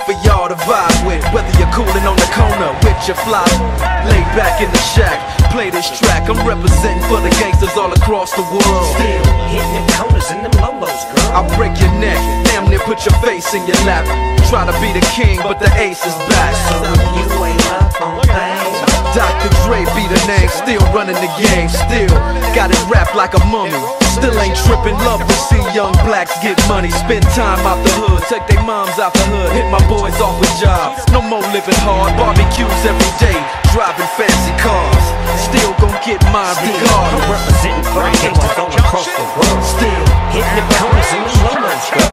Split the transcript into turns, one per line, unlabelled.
for y'all to vibe with. Whether you're coolin' on the corner with your fly, lay back in the shack, play this track. I'm representing for the gangsters all across the world.
Still hitting them corners and them lolos, girl.
I'll break your neck, damn near put your face in your lap. Try to be the king, but the ace is back.
So if you ain't up on things,
Dr. Dre be the name, still running the game. Still got it wrapped like a mummy. Still ain't trippin', love to see young blacks get money. Spend time out the hood, take their moms out the hood. Hit my boys off with jobs, no more living hard. Barbecues every day, driving fancy cars. Still gon' get mine
I'm
regardless.
representing for the gangsters all across the world.
Still
Hitting them corners and them lolos, girl.